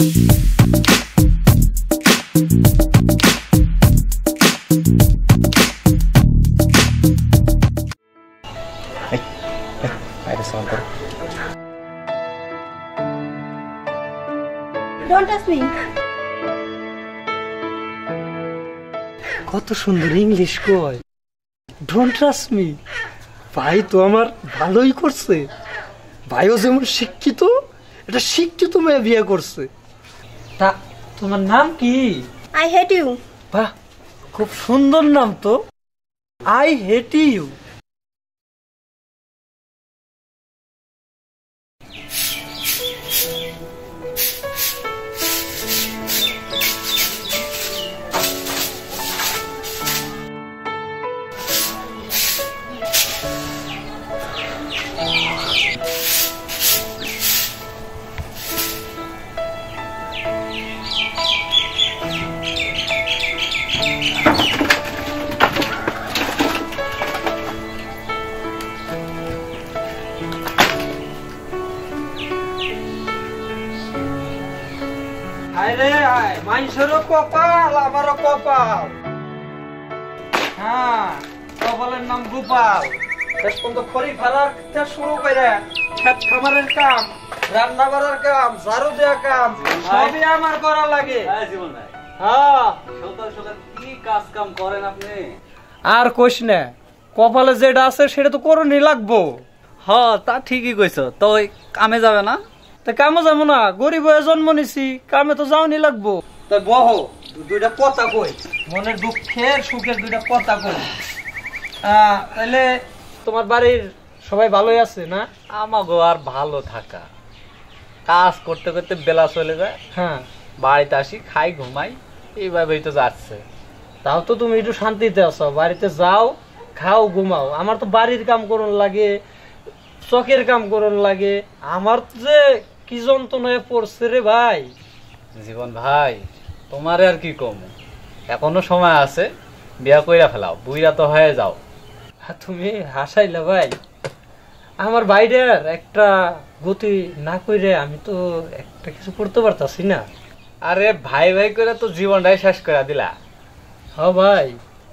Don't touch me. কত সুন্দর English কয়, ডোন্ট ট্রাস্ট মি। ভাই তো আমার ভালোই করছে, ভাইও যেমন শিক্ষিত, এটা শিক্ষিত মেয়ে বিয়ে করছে। তা তোমার নাম কি? I hate you. বাহ, খুব সুন্দর নাম তো, আই হেট ইউ। মানুষেরও কপাল, আমারও কপাল। হ্যাঁ, কপালের নাম গোপাল। শেষ পর্যন্ত খড়ি ফেলার শুরু করে ক্ষেত খামারের কাম, রান্না করার কাম, ঝাড়ু দেওয়ার কাম সবই আমার করা লাগে। হ্যাঁ, সকাল সকাল কি কাজ কাম করেন আপনি? আর কইস না, কপালে যেটা আছে সেটা তো করণই লাগবো। হ্যাঁ, তা ঠিকই কইছো। তো কামে যাবে না? তা কামে যাবো না, গরিব হয়ে জন্ম নিছি, কামে তো যাওনি লাগবো। তাই বহ, দুইটা কথা কই, মনের দুঃখের সুখের দুইটা কথা কই। তাহলে তোমার বাড়ির সবাই ভালোই আছে না? আমাগো আর ভালো থাকা, কাজ করতে করতে বেলা চলে যায়। হ্যাঁ, বাড়িতে আসি, খাই, ঘুমাই, এইভাবেই তো যাচ্ছে। তাও তো তুমি একটু শান্তিতে আছো, বাড়িতে যাও, খাও, ঘুমাও। আমার তো বাড়ির কাম করন লাগে, চকের কাম করন লাগে, আমার যে কি যন্ত্রণায় পড়ছে রে ভাই। জীবন ভাই, তোমারে আর কি কম, এখনো সময় আছে, বিয়া কইরা ফেলাও, বুইরা তো হয়ে যাও। তুমি হাসাইলা ভাই, আমার বাইরের একটা গতি না কইরে আমি তো একটা কিছু করতে পারতাছি না। আরে ভাই ভাই করে তো জীবনটাই শেষ করে দিলা। হ্যাঁ ভাই,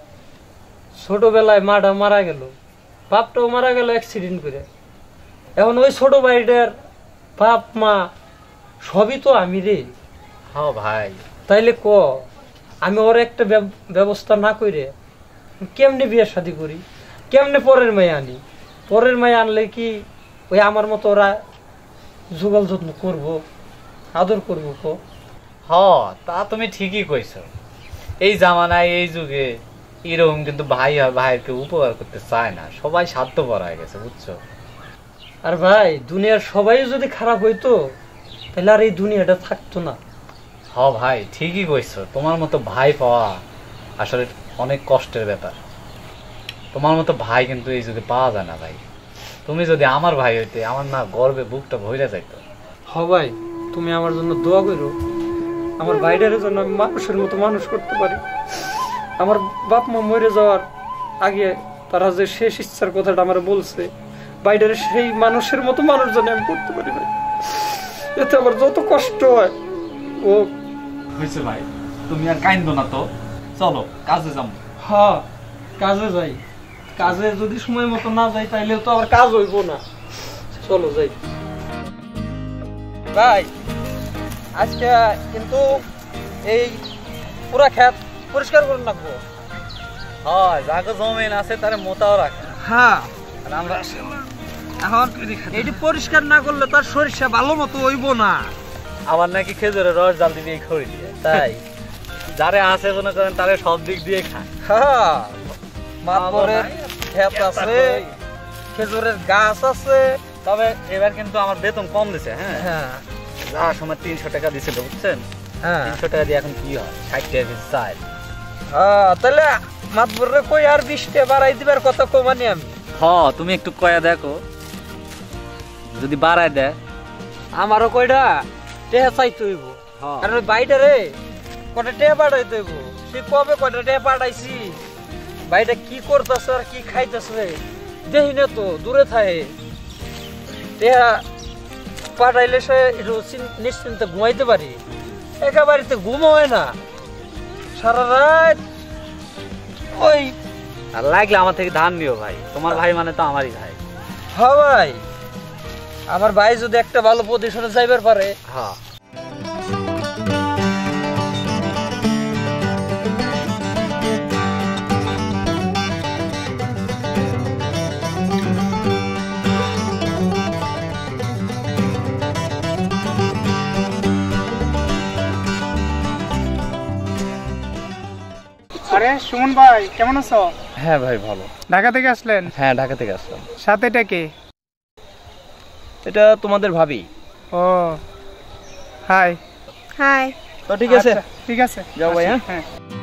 ছোটবেলায় মাটা মারা গেল, বাপটাও মারা গেল অ্যাক্সিডেন্ট করে। এখন ওই ছোট ভাইটার বাপ মা সবই তো আমি রে। হ্যাঁ ভাই, তাইলে ক, আমি ওর একটা ব্যবস্থা না করে কেমনে বিয়ে শাদী করি, কেমনে পরের মেয়ে আনি? পরের মেয়ে আনলে কি ওই আমার মতো ওরা যুগল যত্ন করবো, আদর করবো? ক, তা তুমি ঠিকই কইছো। এই জামানায়, এই যুগে এরকম কিন্তু ভাই আর ভাইকে উপকার করতে চায় না, সবাই স্বার্থপর হয়ে গেছে, বুঝছো? আর ভাই, দুনিয়ার সবাই যদি খারাপ হইতো তাহলে আর এই দুনিয়াটা থাকতো না। ভাই ঠিকই কইছো, তোমার মতো ভাই পাওয়া আসলে অনেক কষ্টের ব্যাপার। তোমার মতো ভাই কিন্তু এই যুগে পাওয়া যায় না ভাই। তুমি যদি আমার ভাই হইতে, আমার না গর্বে বুকটা ভরে যাইতো। ভাই, তুমি আমার জন্য দোয়া করো, আমার ভাইটার জন্য আমি মানুষের মতো মানুষ করতে পারি। আমার বাপ মা মরে যাওয়ার আগে তারা যে শেষ ইচ্ছার কথাটা আমার বলছে, বাইরের সেই মানুষের মতো মানুষ যেন আমি করতে পারি ভাই। এতে আমার যত কষ্ট হয় ও হয়েছে ভাই, তুমি আর কাইন্দো না তো, চলো কাজে যাবো। হ্যাঁ, কাজে যাই। কাজে যদি সময় মতো না যাই তাইলে তো আবার কাজ হইব না। চলো যাই ভাই। আজকে কিন্তু এই পুরা ক্ষেত পরিষ্কার করে রাখবো। যাকে জমিন আছে তারে মোতাও রাখে। হ্যাঁ, আমরা এখন এটি পরিষ্কার না করলে তার সরিষা ভালো মতো হইব না। আবার নাকি খেজুরের রস জাল দিয়ে খড়ি দিয়ে, তাই যারে আছে মনে করেন তারে সব দিক দিয়ে খায়। হ্যাঁ, মাতবরের ক্ষেত আছে, খেজুরের গাছ আছে। তবে এবার কিন্তু আমার বেতন কম দিছে। হ্যাঁ, যাওয়ার সময় 300 টাকা দিছিল, বুঝছেন? হ্যাঁ, 300 টাকা দিয়ে এখন কি হয়, 60 টাকা কেজি চাল। তাহলে মাতবরে কই আর 20 টাকা বাড়াই দিবার কথা কমানি আমি। তুমি একটু কয়া দেখো, যদি বাড়ায় দেয় আমারও কয়টা টেহা চাইতে হইব। কারণ ওই বাইটা রে কটা টেহা পাঠাইতে হইব। সে কবে কয়টা টেহা পাঠাইছি, বাইটা কি করতেছে আর কি খাইতেছে দেখি না তো, দূরে থাকে। টেহা পাঠাইলে সে একটু নিশ্চিন্তে ঘুমাইতে পারি। একা বাড়িতে ঘুম হয় না, সারা রাত ওই। আর লাগলে আমার থেকে ধান নিও ভাই, তোমার ভাই মানে তো আমারই ভাই। হ্যাঁ ভাই, আমার ভাই যদি একটা ভালো পজিশনে যাইবার পারে। হ্যাঁ আরে সুমন ভাই, কেমন আছো? হ্যাঁ ভাই ভালো। ঢাকা থেকে আসলেন? হ্যাঁ ঢাকা থেকে আসলাম। সাথে এটা কে? এটা তোমাদের ভাবি। ও হাই। হাই। তো ঠিক আছে, ঠিক আছে, যাও ভাই। হ্যাঁ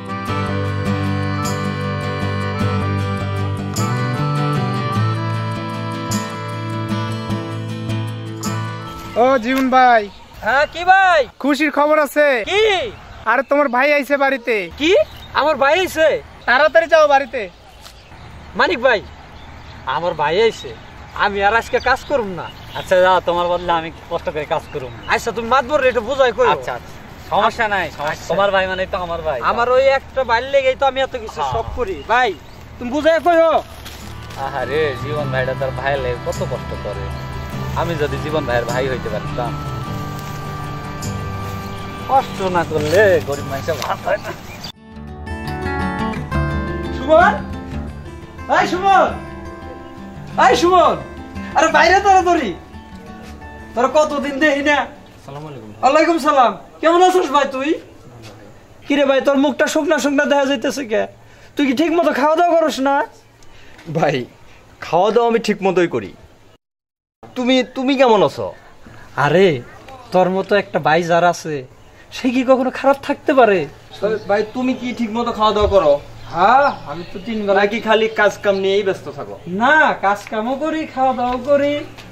ও জীবন ভাই। হ্যাঁ কি ভাই? খুশির খবর আছে। কি? আরে তোমার ভাই আইছে বাড়িতে। কি আমার ভাই আইছে? তাড়াতাড়ি যাও বাড়িতে। মানিক ভাই, আমার ভাই আইছে, আমি আর আজকে কাজ করব না। আচ্ছা যাও, তোমার বদলে আমি কষ্ট করে কাজ করব। আচ্ছা তুমি মাতবর একটু বুঝাই কই। আচ্ছা সমস্যা নাই, তোমার ভাই মানে তো আমার ভাই। আমার ওই একটা ভাই লেগেই তো আমি এত কিছু সব করি। ভাই তুমি বুঝাই কইও। আহারে জীবন ভাইটা তার ভাই লাগে কত কষ্ট করে। আমি যদি জীবন ভাইয়ের ভাই হইতে পারতাম, কষ্ট না করলে গরিব মানুষের ভাত হয় না। সুমন, এই সুমন, এই সুমন, আরে বাইরে তাড়াতাড়ি। তোরা কতদিন দেখি না। আসসালামু আলাইকুম। ওয়ালাইকুম সালাম। কেমন আছিস ভাই তুই? কিরে ভাই, তোর মুখটা শুকনা শুকনা দেখা যাইতেছে কে? তুই কি ঠিক মতো খাওয়া দাওয়া করস না? ভাই খাওয়া দাওয়া আমি ঠিক মতোই করি। তুমি কেমন আছো? আরে তোর মতো একটা ভাই যার আছে, সে কি কখনো খারাপ থাকতে পারে? ভাই তুমি কি ঠিক মতো খাওয়া দাওয়া করো? হ্যাঁ, আমি তো 3 বেলা। নাকি খালি কাজ কাম নিয়েই ব্যস্ত থাকো? না, কাজ কামও করি, খাওয়া দাওয়া করি।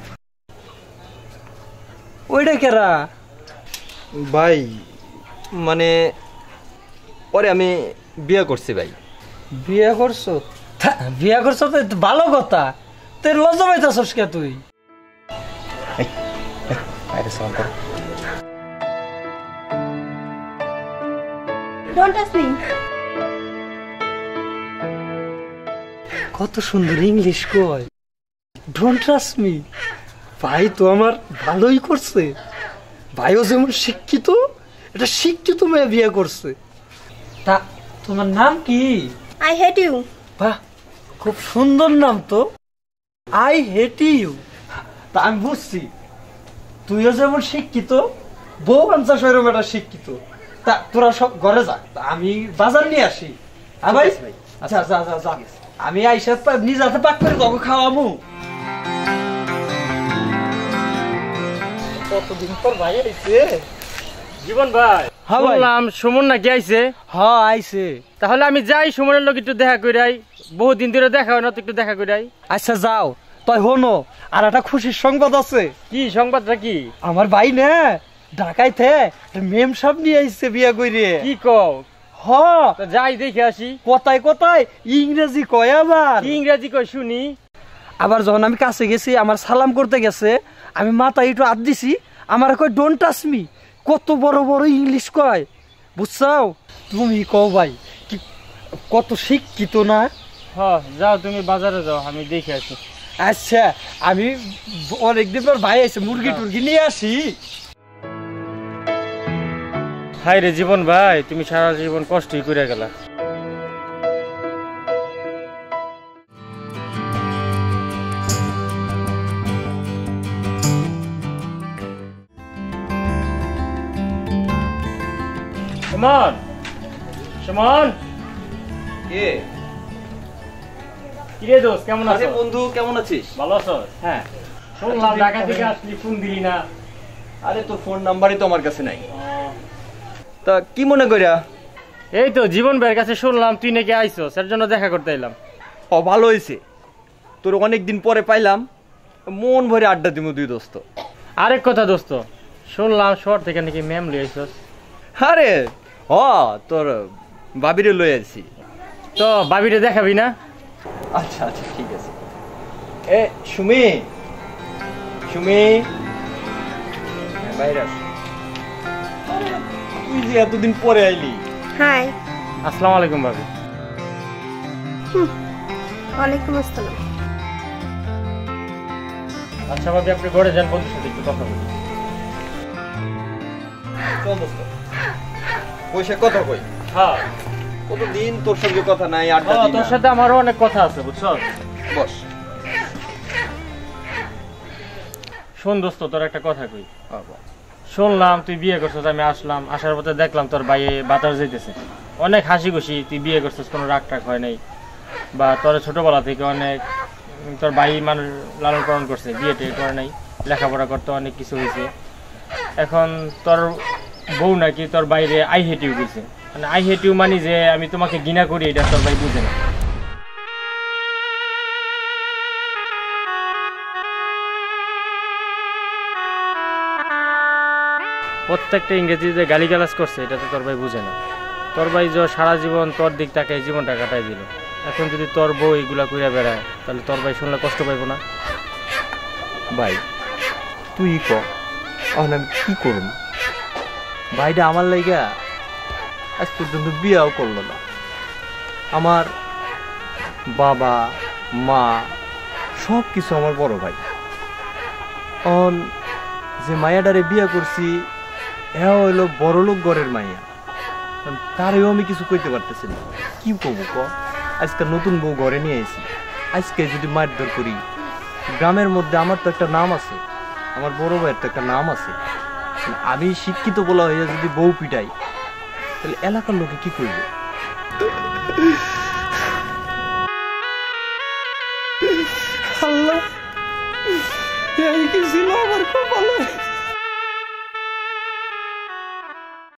ওইটা কেরা? ভাই মানে পরে আমি বিয়ে করছি ভাই। বিয়ে করছো? বিয়ে করছো তো ভালো কথা। তুই লজ্জা পাইতেছস কে তুই? বাইরে সালাম করো। Don't touch me. কত সুন্দর ইংলিশ কয়। Don't trust me. ভাই তো আমার ভালোই করছে। ভাইও যেমন শিক্ষিত, এটা শিক্ষিত মেয়ে বিয়ে করছে। তা তোমার নাম কি? I hate you. বাহ, খুব সুন্দর নাম তো। I hate you. তা আমি বুঝছি তুইও যেমন শিক্ষিত, বউ আনসার সেরকম একটা শিক্ষিত। তা তোরা সব ঘরে যা, আমি বাজার নিয়ে আসি। হ্যাঁ ভাই? আচ্ছা যা যা যা, আমি আইসা নিজে হাতে পাক করে তোকে খাওয়াবো। কতদিন পর ভাই আইছে। জীবন ভাই, হ্যাঁ ভাই। শুনলাম সুমন নাকি আইছে। হ্যাঁ আইছে। তাহলে আমি যাই সুমনের লোক একটু দেখা কইরাই, বহুদিন ধরে দেখা হয় না, তো একটু দেখা কইরাই। আচ্ছা যাও, তাই হনো। আর একটা খুশির সংবাদ আছে। কি সংবাদটা? কি? আমার ভাই না ঢাকাইতে মেম সব নিয়ে আইছে বিয়া কইরে। কি কও? হ, তা যাই দেখে আসি। কথায় কথায় ইংরেজি কয় আবার। কি ইংরেজি কই শুনি? আবার যখন আমি কাছে গেছি, আমার সালাম করতে গেছে, আমি মাথায় একটু হাত দিছি, আমার কয় ডোন্ট টাচ মি। কত বড় বড় ইংলিশ কয়, বুঝছাও? তুমি কও ভাই, কি কত শিক্ষিত না? হ্যাঁ যাও, তুমি বাজারে যাও, আমি দেখে আসি। আচ্ছা, আমি অনেকদিন পর ভাই আছে, মুরগি টুরগি নিয়ে আসি। হাই রে জীবন ভাই, তুমি সারা জীবন কষ্টই করে গেলা। সুমন, সুমন, কে? কিরে দোস্ত, কেমন আরে আছো? বন্ধু কেমন আছিস? ভালো আছো? হ্যাঁ। শুনলাম ঢাকা থেকে আসলি, ফোন দিলি না। আরে তোর ফোন নাম্বারই তো আমার কাছে নাই। তা কি মনে করিয়া? এই তো জীবন ভাইয়ের কাছে শুনলাম তুই নাকি আইছো, সের জন্য দেখা করতে এলাম। ও ভালো হয়েছে, তোর অনেকদিন পরে পাইলাম, মন ভরে আড্ডা দিব দুই দোস্ত। আরেক কথা দোস্ত, শুনলাম শহর থেকে নাকি ম্যাম লই আইছস। আরে হ, তোর ভাবিরে লই আছি। তো ভাবিরে দেখাবি না? আচ্ছা আচ্ছা ঠিক আছে। এ সুমি, সুমি বাইরে আস। তুই যে এতদিন পরে আইলি। Hi. আসসালামু আলাইকুম ভাবি। ওয়ালাইকুম আসসালাম। আচ্ছা ভাবি, আপনি ঘরে যান, বন্ধুর সাথে একটু কথা বলি। চল দোস্ত, পয়সা কথা কই। হ্যাঁ, কতদিন তোর সঙ্গে কথা নাই, আড্ডা দিই তোর না। সাথে আমারও অনেক কথা আছে, বুঝছো? বস। শোন দোস্ত, তোর একটা কথা কই। শুনলাম তুই বিয়ে করছিস, আমি আসলাম, আসার পথে দেখলাম তোর ভাই বাতাস যেতেছে, অনেক হাসি খুশি। তুই বিয়ে করছিস, কোনো রাগ টাগ হয় নাই, বা তোর ছোটবেলা থেকে অনেক তোর ভাই মানুষ লালন পালন করছে, বিয়ে টিয়ে করে নাই, লেখাপড়া করতে অনেক কিছু হয়েছে। এখন তোর বউ নাকি তোর বাইরে আই হেট ইউ গেছে, মানে আই হেট ইউ মানি যে আমি তোমাকে ঘৃণা করি, এটা তোর ভাই বুঝে না। প্রত্যেকটা ইংরেজিতে গালিগালাজ করছে, এটা তো তোর ভাই বুঝে না। তোর ভাই যে সারা জীবন তোর দিক তাকে জীবনটা কাটাই দিল, এখন যদি তোর বউ এগুলা কইরা বেড়ায়, তাহলে তোর ভাই শুনলে কষ্ট পাইবো না? ভাই তুই ক, এখন আমি কি করব? ভাইটা আমার লাইগা আজ পর্যন্ত বিয়াও করলো না। আমার বাবা মা সব কিছু আমার বড় ভাই। অন যে মায়াডারে বিয়া করছি, হ্যাঁ হইলো বড় লোক ঘরের মাইয়া, তারেও আমি কিছু কইতে পারতেছি না। কি করবো ক? আজকে নতুন বউ ঘরে নিয়ে এসেছি, আজকে যদি মারধর করি, গ্রামের মধ্যে আমার তো একটা নাম আছে, আমার বড় ভাইয়ের তো একটা নাম আছে। আমি শিক্ষিত বলা হইয়া যদি বউ পিটাই, তাহলে এলাকার লোকে কি করবে?